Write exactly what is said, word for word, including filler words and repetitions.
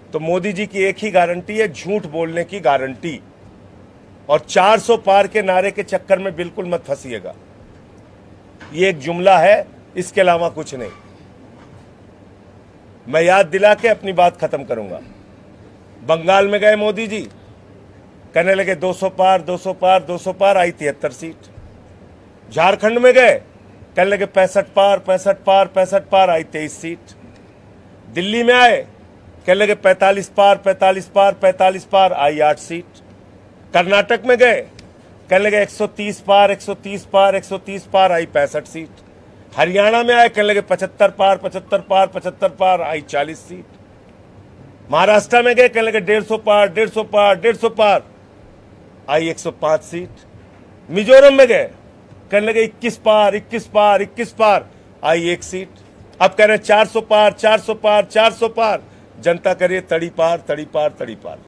तो मोदी जी की एक ही गारंटी है, झूठ बोलने की गारंटी। और चार सौ पार के नारे के चक्कर में बिल्कुल मत फंसिएगा। ये एक जुमला है, इसके अलावा कुछ नहीं। मैं याद दिला के अपनी बात खत्म करूंगा। बंगाल में गए मोदी जी, कहने लगे दो सौ पार, दो सौ पार, दो सौ पार, आई तिहत्तर सीट। झारखंड में गए, कहने लगे पैंसठ पार, पैंसठ पार, पैंसठ पार, आई तेईस सीट। दिल्ली में आए, कहने लगे पैंतालीस पार, पैंतालीस पार, पैंतालीस पार, आई आठ सीट। कर्नाटक में गए, कहने लगे एक सौ तीस पार, एक सौ तीस पार, एक सौ तीस पार, आई पैंसठ सीट। हरियाणा में आए, कहने लगे पचहत्तर पार, पचहत्तर पार, पचहत्तर पार, आई चालीस सीट। महाराष्ट्र में गए, कहने लगे डेढ़ सौ पार, डेढ़ सौ पार, डेढ़ सौ पार, आई एक सौ पाँच सीट। मिजोरम में गए, कहने लगे इक्कीस पार, इक्कीस पार, इक्कीस पार, आई एक सीट। अब कह रहे हैं चार सौ पार, चार सौ पार, चार सौ पार। जनता करे तड़ी पार, तड़ी पार, तड़ी पार।